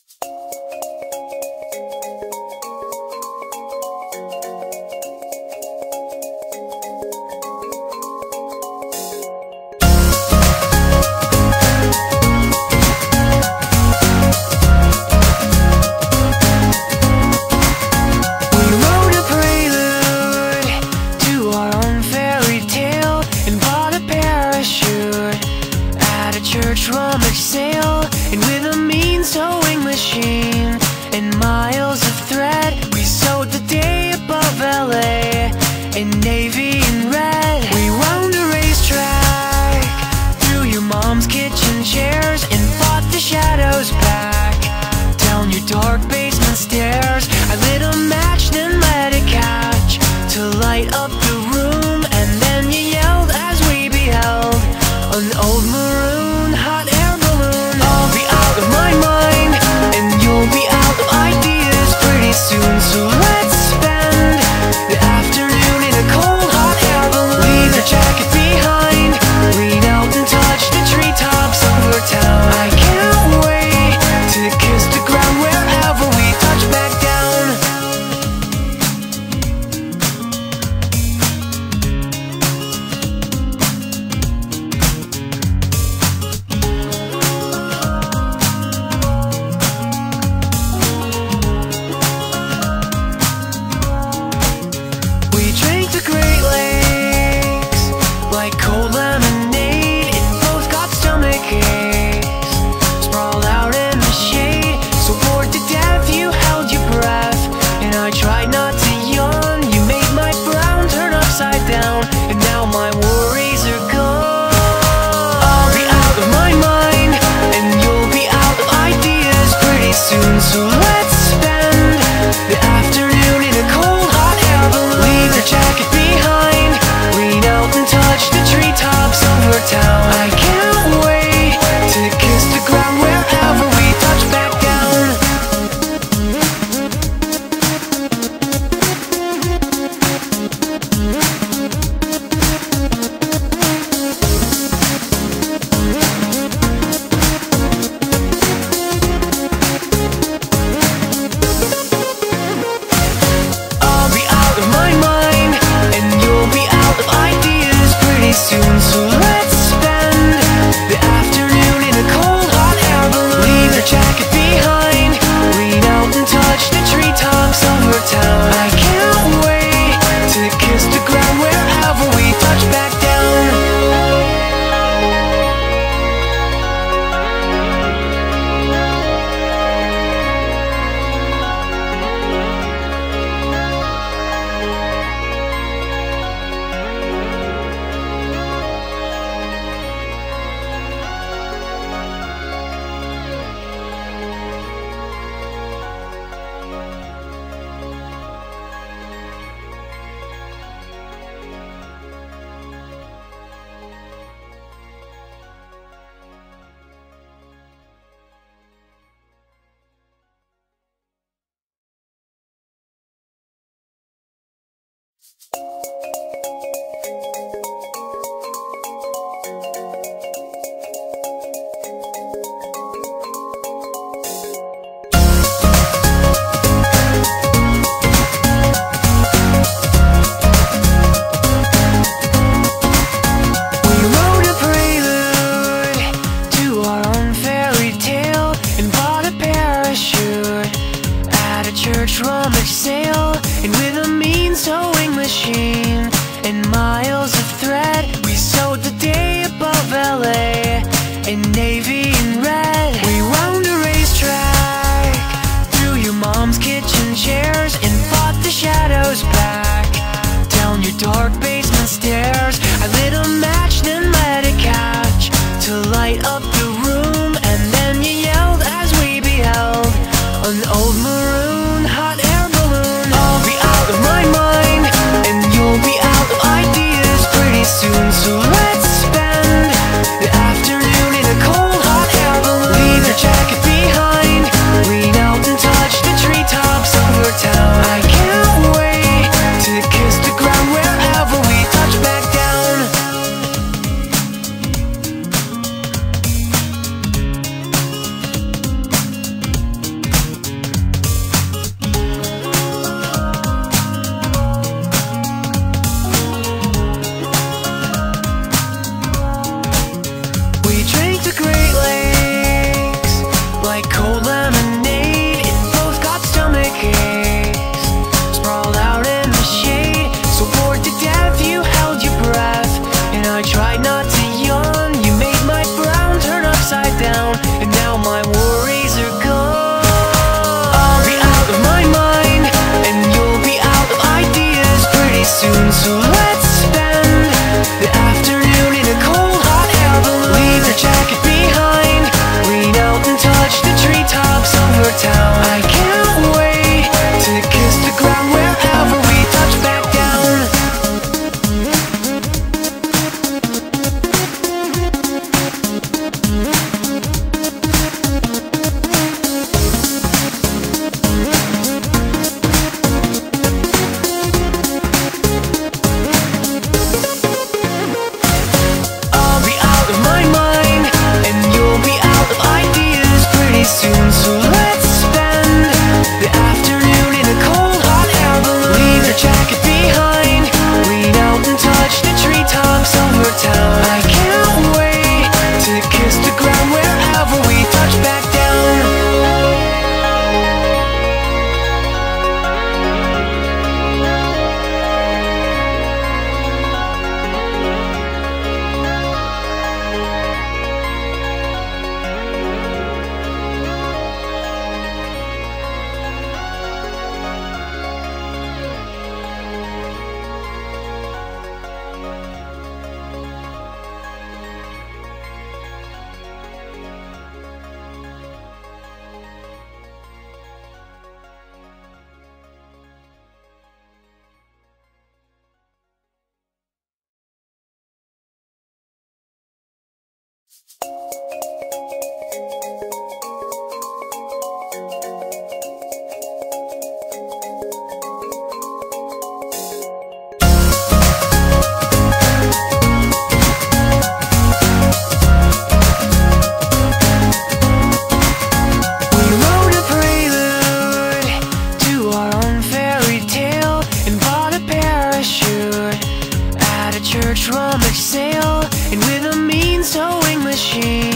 Church rummage sale, and with a mean sewing machine and miles of thread, we sewed the day above LA in navy and red. We round a racetrack through your mom's kitchen chairs and fought the shadows back down your dark basement stairs. I lit a match, then let it catch to light up the room, and then you yelled as we beheld an old maroon hot air balloon. I'll be out of my mind, and you'll be out of ideas pretty soon. So let's spend the afternoon in a cold hot air balloon. Leave your jacket behind, lean out and touch the treetops over town. I can't wait to kiss the ground wherever we touch back down. Like cold lemonade, and both got stomach aches. Sprawled out in the shade, so bored to death you held your breath, and I tried not to yawn. You made my frown turn upside down, and now my worries are gone. I'll be out of my mind, and you'll be out of ideas pretty soon. So let's spend the afternoon in a cold hot air balloon. Leave your jacket behind, lean out and touch the treetops over town. I can't wait to kiss the ground wherever we touch back down. I'll be out of my mind, and you'll be out of ideas pretty soon. So let's spend the afternoon in a cold hot air balloon. Leave your jacket behind, lean out and touch the treetops over town. I can't wait to kiss the ground wherever we touch back down. Church rummage sale, and with a mean sewing machine Church rummage sale, and with a mean sewing machine